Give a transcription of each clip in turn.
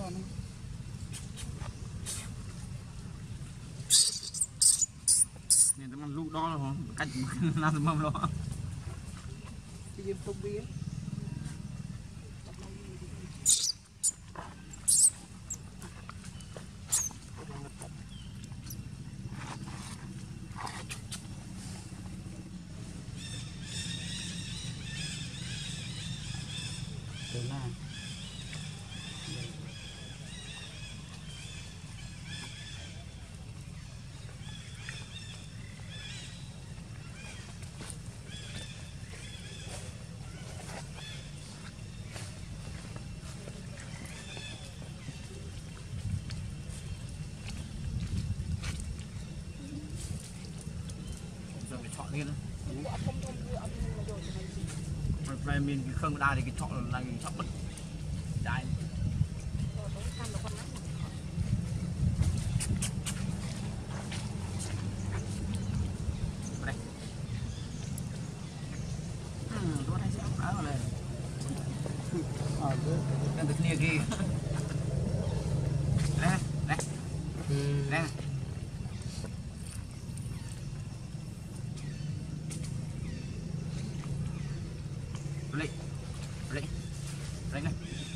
nên tụi mình lúc đó là cách làm mầm lo cái gì không biết chọn lên rồi mình không đa thì cái chọn là chọn bất đại đây tôi thấy sẽ khá rồi đang được nia kia đây đây đây lấy này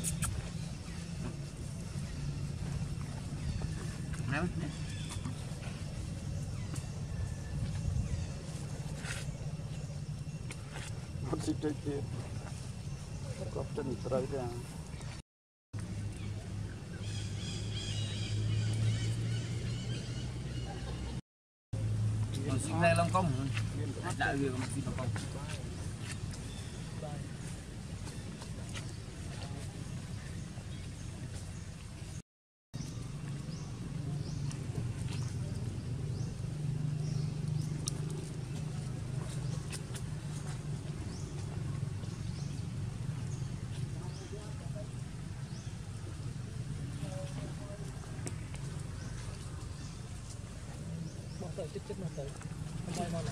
ném một xịt chơi kia có chân trời ra còn xịt đây lông công đã vừa còn xịt lông công chết mà tới không bay nào này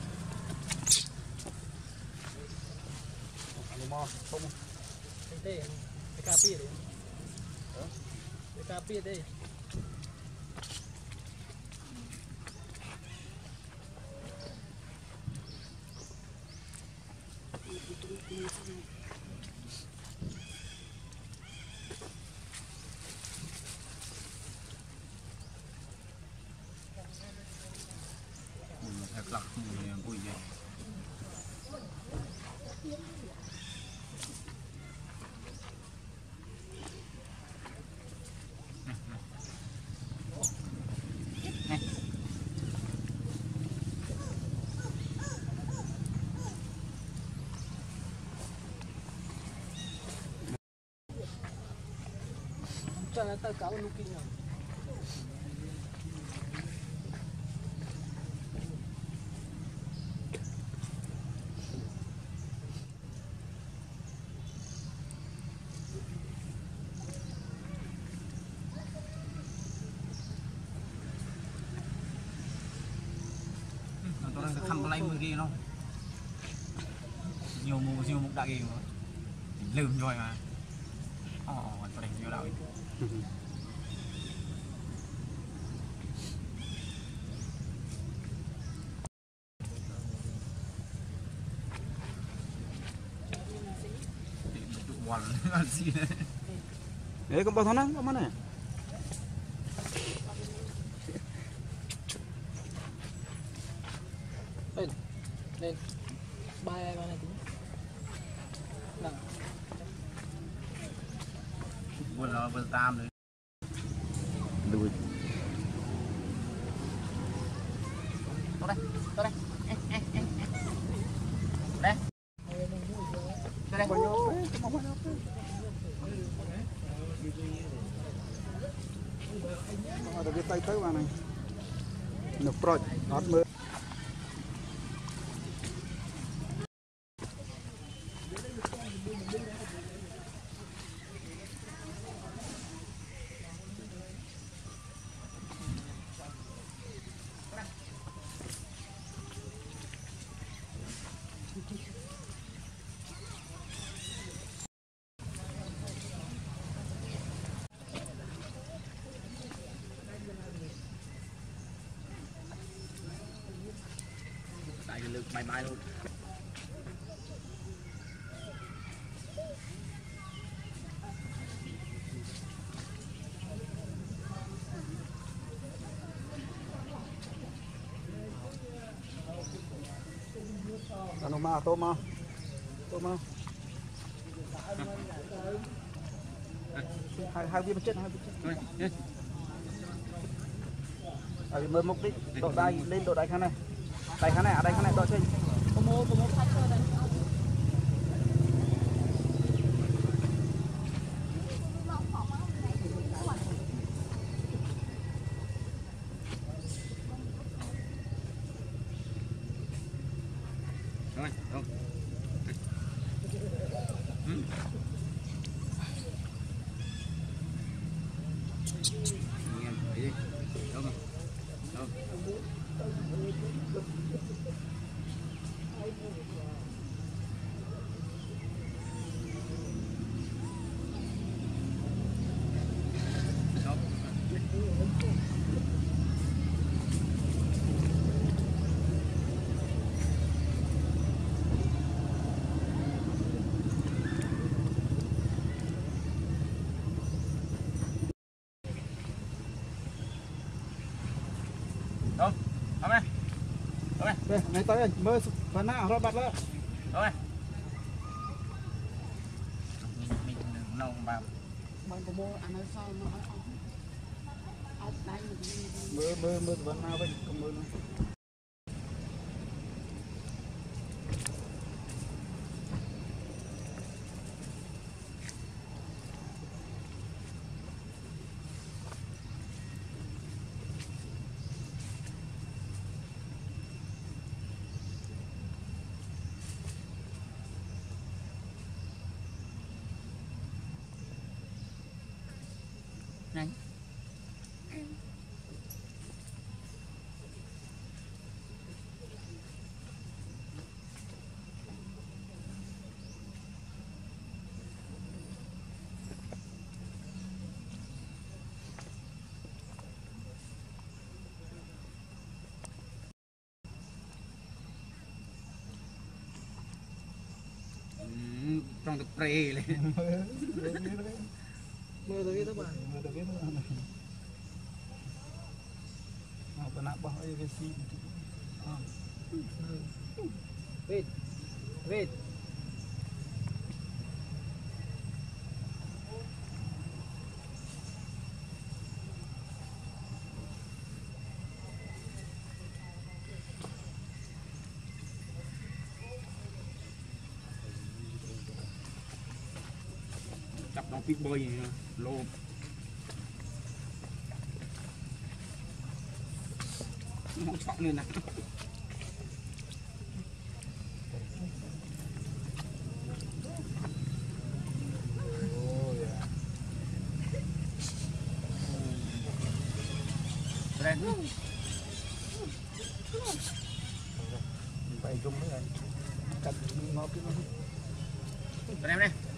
anh mò không anh tê cái cà phê đấy cái cà phê đây lắc mùi bụi gì cho nó tới cáo lúc kinh rồi khăn lấy mưa kia không nhiều mục đại gì mà lườm rồi mà có đánh nhiều đạo quần gì đấy con bao tháng đó con này lên bài này tính nào vừa tam đấy đuôi đây đây đây đây bao nhiêu được cái tay tới vào này nộp rồi đót mưa lực mày mai luôn nó mà tôm mà hai viên chết mơ mục đi độ đai lên độ đai khăn này ở đây khăn này độ chơi có một khách thôi đấy rồi không đâu không đây đây này tới mơ phần nào rồi bật lên rồi mình lâu vào bạn có mua ăn ở sau nó ở đây mơ phần nào vậy không mơ nữa nhanh trong thực pre lên mưa tới các bạn phần nào bao nhiêu cái gì vịt cặp đồng biết bơi lô nó không chọn lên nè đây phải dùng cái này cắt ngó cái bên em đây